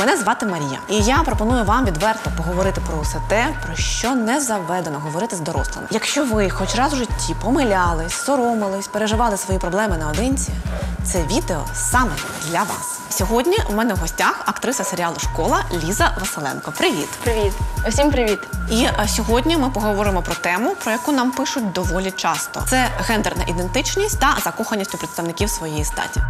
Мене звати Марія, і я пропоную вам відверто поговорити про усе те, про що не заведено говорити з дорослими. Якщо ви хоч раз у житті помилялись, соромились, переживали свої проблеми наодинці, це відео саме для вас. Сьогодні у мене в гостях актриса серіалу «Школа» Ліза Василенко. Привіт! Привіт! Усім привіт! І сьогодні ми поговоримо про тему, про яку нам пишуть доволі часто. Це гендерна ідентичність та закоханість у представників своєї статі.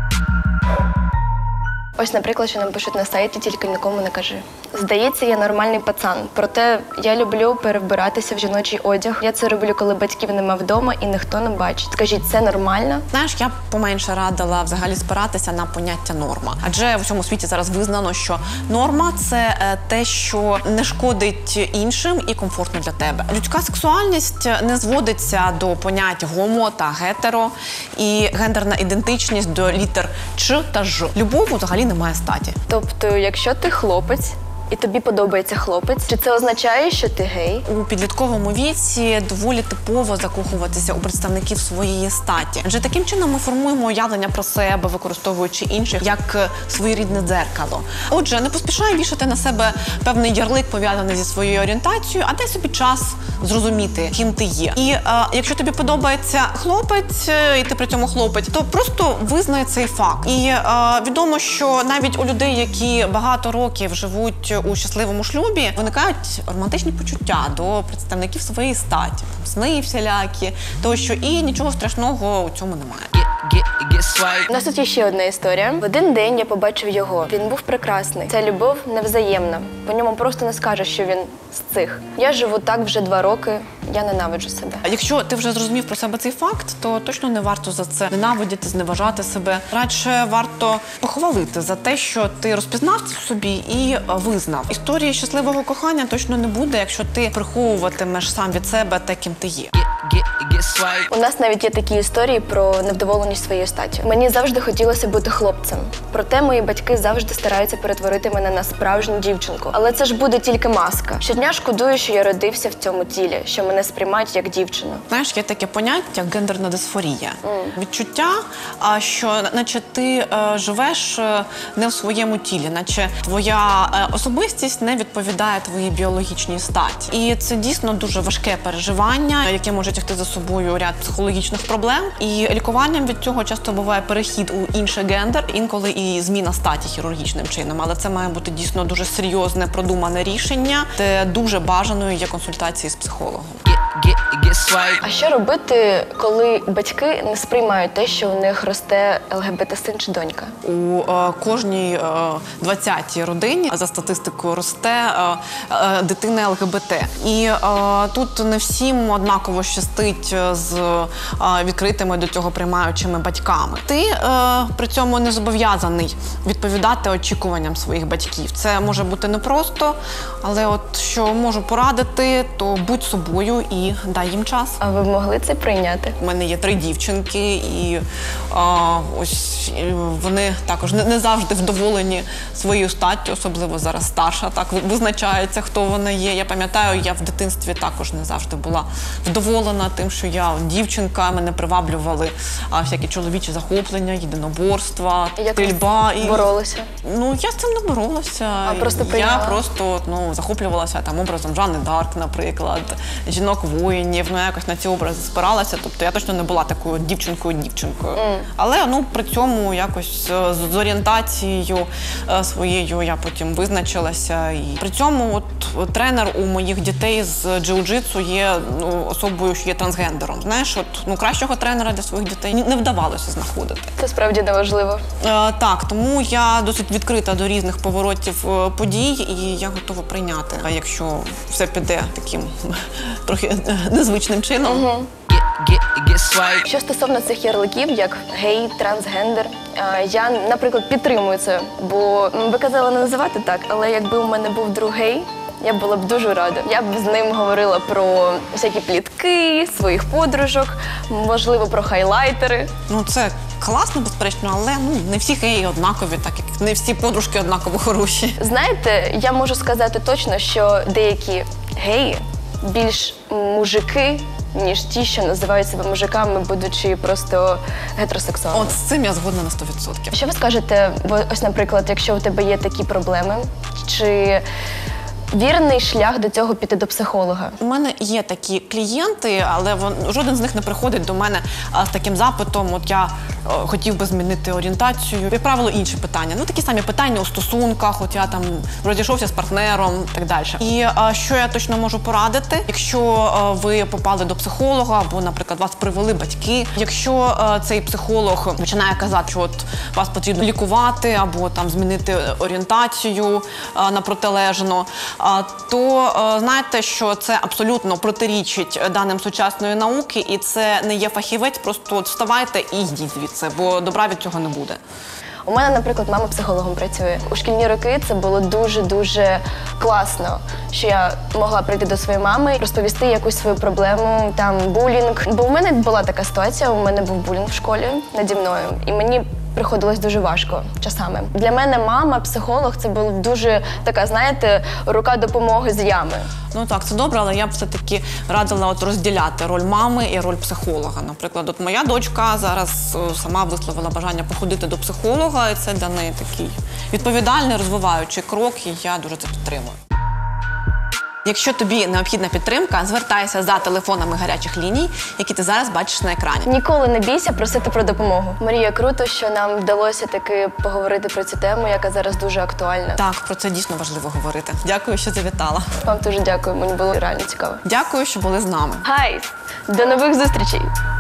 Ось, наприклад, що нам пишуть на сайті «Тільки нікому не кажи». Здається, я нормальний пацан, проте я люблю перевбиратися в жіночий одяг. Я це роблю, коли батьків нема вдома і ніхто не бачить. Скажіть, це нормально? Знаєш, я б поменше радила взагалі спиратися на поняття норма. Адже в усьому світі зараз визнано, що норма – це те, що не шкодить іншим і комфортно для тебе. Людська сексуальність не зводиться до понять гомо та гетеро, і гендерна ідентичність до літер Ч та Ж. Любов взагалі немає статі. Тобто, якщо ти хлопець, і тобі подобається хлопець, чи це означає, що ти гей? У підлітковому віці доволі типово закохуватися у представників своєї статі. Адже таким чином ми формуємо уявлення про себе, використовуючи інших як своєрідне дзеркало. Отже, не поспішай вішати на себе певний ярлик, пов'язаний зі своєю орієнтацією, а дай собі час зрозуміти, ким ти є. І якщо тобі подобається хлопець, і ти при цьому хлопець, то просто визнай цей факт. І відомо, що навіть у людей, які багато років живуть у щасливому шлюбі, виникають романтичні почуття до представників своєї статі. Сни всілякі, тощо. І нічого страшного у цьому немає. У нас тут є ще одна історія. В один день я побачив його. Він був прекрасний. Ця любов невзаємна. По ньому просто не скажеш, що він з цих. Я живу так вже 2 роки. Я ненавиджу себе. Якщо ти вже зрозумів про себе цей факт, то точно не варто за це ненавидіти, зневажати себе. Радше варто похвалити за те, що ти розпізнав це в собі і визнав. Історії щасливого кохання точно не буде, якщо ти приховуватимеш сам від себе те, ким ти є. У нас навіть є такі історії про невдоволеність своєю статтю. Мені завжди хотілося бути хлопцем. Проте мої батьки завжди стараються перетворити мене на справжню дівчинку. Але це ж буде тільки маска. Щодня шкодую, що я родився в цьому тілі, що мене сприймають як дівчину. Знаєш, є таке поняття – гендерна дисфорія. Відчуття, що наче ти живеш не в своєму тілі, наче твоя особистість не відповідає твоїй біологічній статі. І це дійсно дуже важке переживання, яке може тягти за собою ряд психологічних проблем. І лікуванням від цього часто буває перехід у інший гендер, інколи і зміна статі хірургічним чином. Але це має бути дійсно дуже серйозне, продумане рішення, де дуже бажаною є консультації з психологом. А що робити, коли батьки не сприймають те, що у них росте ЛГБТ-син чи донька? У кожній 20-й родині за статистикою росте дитина ЛГБТ. І тут не всім однаково щастить з відкритими до цього приймаючими батьками. Ти при цьому не зобов'язаний відповідати очікуванням своїх батьків. Це може бути непросто, але от що можу порадити, то будь собою і дай їм час. А ви б могли це прийняти? У мене є 3 дівчинки, і ось вони також не завжди вдоволені своєю статтю, особливо зараз старша, так визначається, хто вона є. Я пам'ятаю, я в дитинстві також не завжди була вдоволена тим, що я дівчинка, мене приваблювали всякі чоловічі захоплення, єдиноборства, стрільба. Як боролися? Ну, я з цим не боролася. А просто прийняла? Я просто захоплювалася там образом Жанни Дарк, наприклад, жінок-воїнів, якось на ці образи спиралася. Тобто я точно не була такою дівчинкою. Але при цьому якось з орієнтацією своєю я потім визначилася. І при цьому тренер у моїх дітей з джиу-джитсу є особою, що є трансгендером. Знаєш, кращого тренера для своїх дітей не вдавалося знаходити. Це справді неважливо. Так, тому я досить відкрита до різних поворотів подій, і я готова прийняти, якщо все піде таким трохи незвичним чином. Що стосовно цих ярликів, як гей, трансгендер, я, наприклад, підтримую це, бо ви казали не називати так, але якби у мене був друг гей, я була б дуже рада. Я б з ним говорила про всякі плітки, своїх подружок, можливо, про хайлайтери. Це класно, безперечно, але не всі геї однакові, так як не всі подружки однаково хороші. Знаєте, я можу сказати точно, що деякі геї більш мужики, ніж ті, що називають себе мужиками, будучи просто гетеросексуалами. От з цим я згодна на 100%. Що ви скажете, ось, наприклад, якщо у тебе є такі проблеми, чи вірний шлях до цього піти до психолога? У мене є такі клієнти, але жоден з них не приходить до мене з таким запитом, от я хотів би змінити орієнтацію. Як правило, інші питання. Ну, такі самі питання у стосунках, от я там розійшовся з партнером і так далі. І що я точно можу порадити, якщо ви попали до психолога, або, наприклад, вас привели батьки, якщо цей психолог починає казати, що от вас потрібно лікувати, або там змінити орієнтацію на протилежну, то знаєте, що це абсолютно протирічить даним сучасної науки, і це не є фахівець, просто от вставайте і йдіть звідси, бо добра від цього не буде. У мене, наприклад, мама психологом працює. У шкільні роки це було дуже-дуже класно, що я могла прийти до своєї мами, розповісти якусь свою проблему, там, булінг. Бо в мене була така ситуація, у мене був булінг в школі наді мною, і мені приходилось дуже важко часами. Для мене мама, психолог, це була дуже така, знаєте, рука допомоги з ями. Ну так, це добре, але я б все-таки радила от розділяти роль мами і роль психолога. Наприклад, от моя дочка зараз сама висловила бажання походити до психолога, і це для неї такий відповідальний, розвиваючий крок, і я дуже це підтримую. Якщо тобі необхідна підтримка, звертайся за телефонами гарячих ліній, які ти зараз бачиш на екрані. Ніколи не бійся просити про допомогу. Марія, круто, що нам вдалося таки поговорити про цю тему, яка зараз дуже актуальна. Так, про це дійсно важливо говорити. Дякую, що завітала. Вам дуже дякую, мені було реально цікаво. Дякую, що були з нами. Хай! До нових зустрічей!